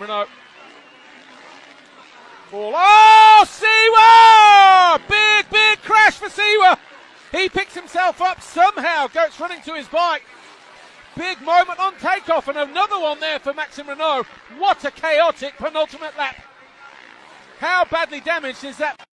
Renault. Oh, Siwa! Big crash for Siwa. He picks himself up somehow, goes running to his bike. Big moment on takeoff, and another one there for Maxime Renault. What a chaotic penultimate lap. How badly damaged is that?